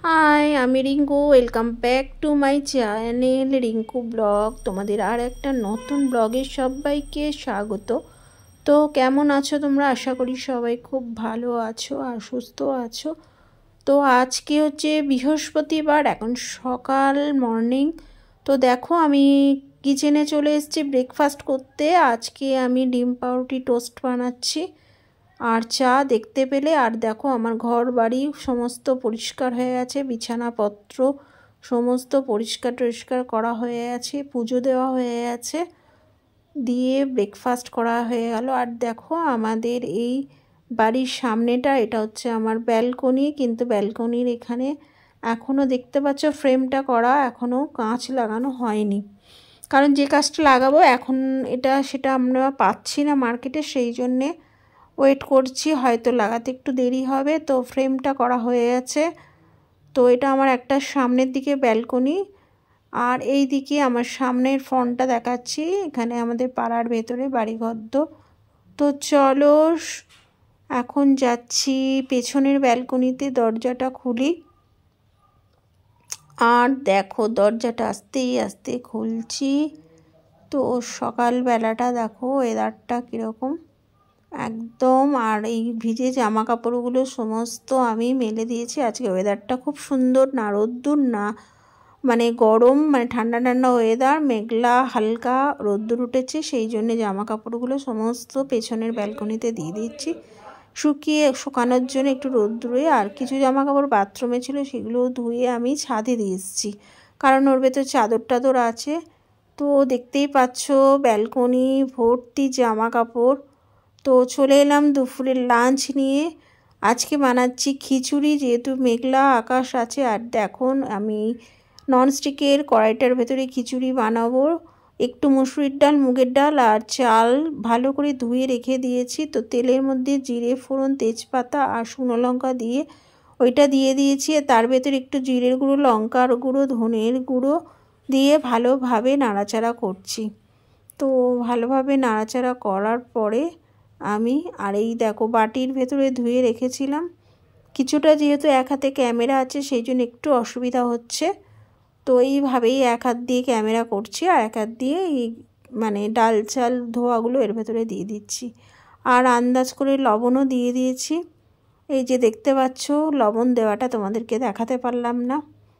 High, আমি Rinku. Welcome back to my channel Rinku blog. তোমাদের আর একটা নতুন ব্লগে সবাইকে স্বাগত। তো কেমন আছো তোমরা? আশা করি সবাই খুব ভালো আছো আর সুস্থ আছো। তো আজকে হচ্ছে বৃহস্পতিবার, এখন সকাল মর্নিং। তো দেখো আমি কিচেনে চলে এসেছি ব্রেকফাস্ট করতে। আজকে আমি ডিম পাউরুটি টোস্ট বানাচ্ছি আর চা দেখতে পেলে। আর দেখো আমার ঘর বাড়ি সমস্ত পরিষ্কার হয়ে গেছে, বিছানাপত্র সমস্ত পরিষ্কার করা হয়ে গেছে, পুজো দেওয়া হয়ে গেছে, দিয়ে ব্রেকফাস্ট করা হয়ে গেল। আর দেখো আমাদের এই বাড়ির সামনেটা, এটা হচ্ছে আমার ব্যালকনি, কিন্তু ব্যালকনির এখানে এখনও দেখতে পাচ্ছ ফ্রেমটা করা, এখনও কাঁচ লাগানো হয়নি। কারণ যে কাজটা লাগাবো এখন এটা সেটা আমরা পাচ্ছি না মার্কেটে, সেই জন্যে ওয়েট করছি, হয়তো লাগাতে একটু দেরি হবে। তো ফ্রেমটা করা হয়ে গেছে। তো এটা আমার একটা সামনের দিকে ব্যালকনি, আর এই দিকে আমার সামনের ফ্রন্টটা দেখাচ্ছি, এখানে আমাদের পাড়ার ভেতরে বাড়িঘর। তো চলো এখন যাচ্ছি পেছনের ব্যালকনিতে, দরজাটা খুলি। আর দেখো দরজাটা আস্তে আস্তে খুলছি। তো সকালবেলাটা দেখো ওয়েদারটা কীরকম একদম। আর এই ভিজে জামা কাপড়গুলো সমস্ত আমি মেলে দিয়েছি। আজকে ওয়েদারটা খুব সুন্দর, না রোদ্দুর না মানে গরম, মানে ঠান্ডা ঠান্ডা ওয়েদার, মেঘলা হালকা রোদ্দুর উঠেছে, সেই জন্যে জামা কাপড়গুলো সমস্ত পেছনের ব্যালকনিতে দিয়ে দিচ্ছি শুকানোর জন্য একটু রোদ্দুরে। আর কিছু জামা কাপড় বাথরুমে ছিল, সেগুলো ধুয়ে আমি ছাদে দিয়ে এসেছি, কারণ ওর ভেতর চাদর টাদর আছে। তো দেখতেই পাচ্ছ ব্যালকনি ভর্তি জামা কাপড়। তো চলে এলাম দুপুরের লাঞ্চ নিয়ে। আজকে বানাচ্ছি খিচুড়ি, যেহেতু মেঘলা আকাশ আছে। আর দেখুন আমি ননস্টিকের কড়াইটার ভেতরে খিচুড়ি বানাবো। একটু মুসুরির ডাল, মুগের ডাল আর চাল ভালো করে ধুয়ে রেখে দিয়েছি। তো তেলের মধ্যে জিরে ফোড়ন, তেজপাতা আর শুকনো লঙ্কা দিয়ে ওইটা দিয়ে দিয়েছি। তার ভেতরে একটু জিরের গুঁড়ো, লঙ্কার গুঁড়ো, ধনের গুঁড়ো দিয়ে ভালোভাবে নাড়াচাড়া করছি। তো ভালোভাবে নাড়াচাড়া করার পরে আমি আর এই দেখো বাটির ভেতরে ধুয়ে রেখেছিলাম কিছুটা, যেহেতু এক হাতে ক্যামেরা আছে সেই জন্য একটু অসুবিধা হচ্ছে। তো এইভাবেই এক হাত দিয়ে ক্যামেরা করছি আর এক হাত দিয়ে এই মানে ডাল চাল ধোয়াগুলো এর ভেতরে দিয়ে দিচ্ছি। আর আন্দাজ করে লবণও দিয়ে দিয়েছি। এই যে দেখতে পাচ্ছ লবণ দেওয়াটা তোমাদেরকে দেখাতে পারলাম না।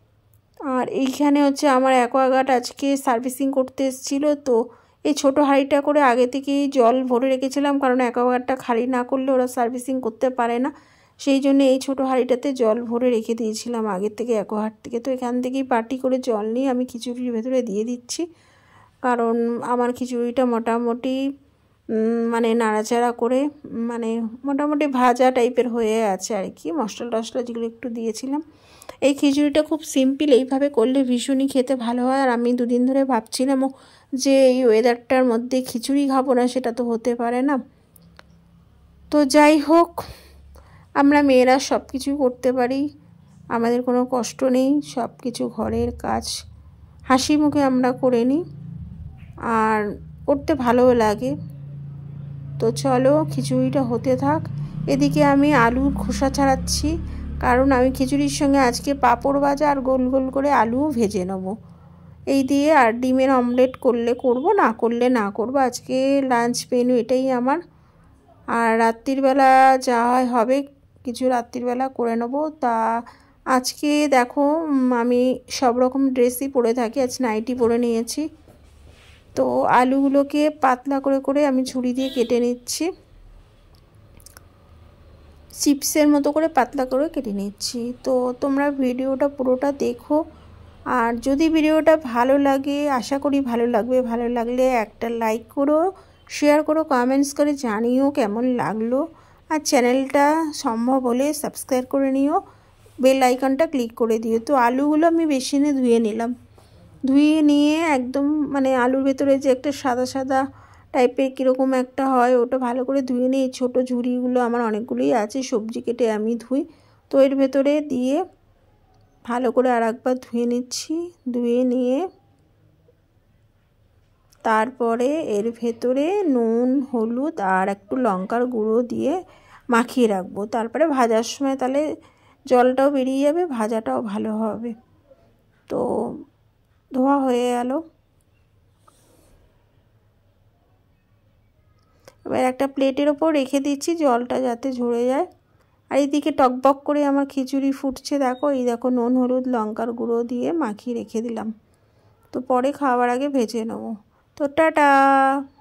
আর এইখানে হচ্ছে আমার অ্যাকোয়াগার্ড আজকে সার্ভিসিং করতে এসেছিলো। তো এই ছোটো হাঁড়িটা করে আগে থেকেই জল ভরে রেখেছিলাম, কারণ অ্যাকোয়াগার্ডটা খালি না করলে ওরা সার্ভিসিং করতে পারে না, সেই জন্য এই ছোটো হাঁড়িটাতে জল ভরে রেখে দিয়েছিলাম আগের থেকে অ্যাকোয়াগার্ড থেকে। তো এখান থেকেই বাটি করে জল নিয়ে আমি খিচুড়ির ভেতরে দিয়ে দিচ্ছি, কারণ আমার খিচুড়িটা মোটামুটি মানে নাড়াচাড়া করে মানে মোটামুটি ভাজা টাইপের হয়ে আছে আর কি, মশলা টশলা যেগুলো একটু দিয়েছিলাম। এই খিচুড়িটা খুব সিম্পল, এইভাবে করলে ভীষণই খেতে ভালো হয়। আর আমি দুদিন ধরে ভাবছিলাম যে এই ওয়েদারটার মধ্যে খিচুড়ি খাবো না, সেটা তো হতে পারে না। তো যাই হোক, আমরা মেয়েরা সব কিছু করতে পারি, আমাদের কোনো কষ্ট নেই, সব কিছু ঘরের কাজ হাসি মুখে আমরা করে নিই আর করতে ভালোও লাগে। তো চলো খিচুড়িটা হতে থাক। এদিকে আমি আলুর খোসা ছাড়াচ্ছি, কারণ আমি খিচুড়ির সঙ্গে আজকে পাঁপড় ভাজা আর গোল গোল করে আলুও ভেজে নেব এই দিয়ে। আর ডিমের অমলেট করলে করব, না করলে না করব। আজকে লাঞ্চ মেনু এটাই আমার। আর রাত্রিবেলা যা হবে কিছু রাত্রিবেলা করে নেব। তা আজকে দেখো আমি সব রকম ড্রেসই পরে থাকি, আজ নাইটি পরে নিয়েছি। তো আলুগুলোকে পাতলা করে করে আমি ছুরি দিয়ে কেটে নিচ্ছি, চিপসের মতো করে পাতলা করে কেটে নিচ্ছি। তো তোমরা ভিডিওটা পুরোটা দেখো, আর যদি ভিডিওটা ভালো লাগে, আশা করি ভালো লাগবে, ভালো লাগলে একটা লাইক করো, শেয়ার করো, কমেন্টস করে জানিও কেমন লাগলো। আর চ্যানেলটা সম্ভব হলে সাবস্ক্রাইব করে নিও, বেল আইকনটা ক্লিক করে দিও। তো আলুগুলো আমি বেসিনে ধুয়ে নিলাম, ধুয়ে নিয়ে একদম মানে আলুর ভেতরে যে একটা সাদা সাদা টাইপের কীরকম একটা হয়, ওটা ভালো করে ধুয়ে নিই। ছোটো ঝুড়িগুলো আমার অনেকগুলোই আছে, সবজি কেটে আমি ধুই। তো এর ভেতরে দিয়ে ভালো করে আর একবার ধুয়ে নিচ্ছি। ধুয়ে নিয়ে তারপরে এর ভেতরে নুন, হলুদ আর একটু লঙ্কার গুঁড়ো দিয়ে মাখিয়ে রাখবো। তারপরে ভাজার সময় তাহলে জলটাও বেরিয়ে যাবে, ভাজাটাও ভালো হবে। তো ধোয়া হয়ে গেল। এবার একটা প্লেটের ওপর রেখে দিচ্ছি জলটা যাতে ঝরে যায়। আর এইদিকে টকবক করে আমার খিচুড়ি ফুটছে, দেখো এই দেখো নুন হলুদ লঙ্কার গুঁড়ো দিয়ে মাখিয়ে রেখে দিলাম। তো পরে খাওয়ার আগে ভেজে নেবো। তো টাটা।